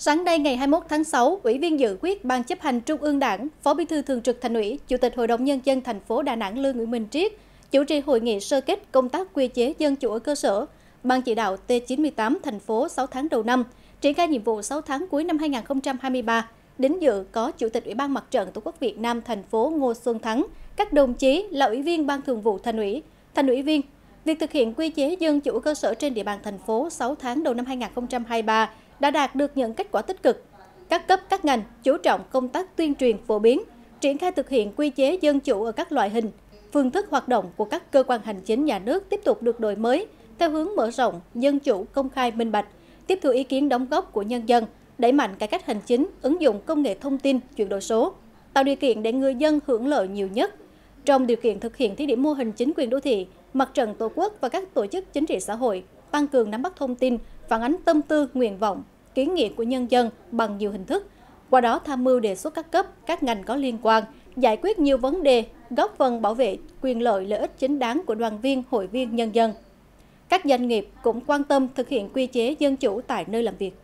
Sáng nay ngày 21 tháng 6, Ủy viên dự khuyết Ban chấp hành Trung ương Đảng, Phó Bí thư Thường trực Thành ủy, Chủ tịch Hội đồng Nhân dân thành phố Đà Nẵng Lương Nguyễn Minh Triết chủ trì hội nghị sơ kết công tác quy chế dân chủ ở cơ sở, Ban chỉ đạo T98 thành phố 6 tháng đầu năm, triển khai nhiệm vụ 6 tháng cuối năm 2023. Đến dự có Chủ tịch Ủy ban Mặt trận Tổ quốc Việt Nam thành phố Ngô Xuân Thắng, các đồng chí là Ủy viên Ban Thường vụ Thành ủy, Thành ủy viên. Việc thực hiện quy chế dân chủ cơ sở trên địa bàn thành phố 6 tháng đầu năm 2023 đã đạt được những kết quả tích cực. Các cấp, các ngành chú trọng công tác tuyên truyền phổ biến, triển khai thực hiện quy chế dân chủ ở các loại hình, phương thức hoạt động của các cơ quan hành chính nhà nước tiếp tục được đổi mới theo hướng mở rộng, dân chủ, công khai, minh bạch, tiếp thu ý kiến đóng góp của nhân dân, đẩy mạnh cải cách hành chính, ứng dụng công nghệ thông tin, chuyển đổi số, tạo điều kiện để người dân hưởng lợi nhiều nhất. Trong điều kiện thực hiện thí điểm mô hình chính quyền đô thị, Mặt trận Tổ quốc và các tổ chức chính trị xã hội tăng cường nắm bắt thông tin, phản ánh tâm tư, nguyện vọng, kiến nghị của nhân dân bằng nhiều hình thức, qua đó tham mưu đề xuất các cấp, các ngành có liên quan, giải quyết nhiều vấn đề, góp phần bảo vệ quyền lợi lợi ích chính đáng của đoàn viên, hội viên, nhân dân. Các doanh nghiệp cũng quan tâm thực hiện quy chế dân chủ tại nơi làm việc.